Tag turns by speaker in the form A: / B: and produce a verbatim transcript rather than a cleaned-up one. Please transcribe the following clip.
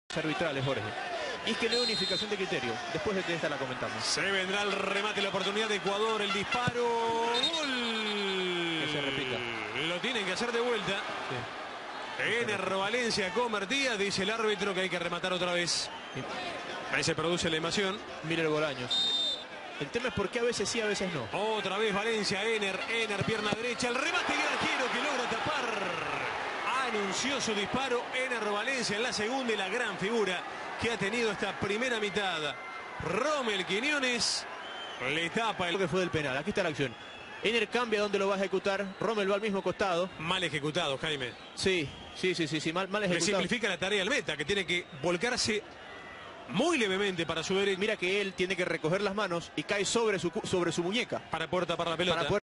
A: arbitrales, Jorge. Y es que no hay unificación de criterio. Después de que esta la comentamos.
B: Se vendrá el remate, la oportunidad de Ecuador, el disparo. ¡Gol!
A: Que se repita.
B: Lo tienen que hacer de vuelta. Sí. Ener Valencia convertía, dice el árbitro que hay que rematar otra vez. Sí. Ahí se produce la invasión.
A: Mira el Bolaños. El tema es por qué a veces sí, a veces no.
B: Otra vez Valencia, Ener, Ener, pierna derecha, el remate y el arquero que logra tapar. Anunció su disparo Ener Valencia en la segunda y la gran figura que ha tenido esta primera mitad. Rommel Quiñones le tapa el...
A: que fue del penal. Aquí está la acción. Ener cambia donde lo va a ejecutar. Rommel va al mismo costado.
B: Mal ejecutado, Jaime.
A: Sí, sí, sí, sí, sí mal, mal ejecutado.
B: Le simplifica la tarea al meta, que tiene que volcarse muy levemente para su derecha.
A: Mira que él tiene que recoger las manos y cae sobre su, sobre su muñeca.
B: Para poder tapar la pelota.
A: Para poder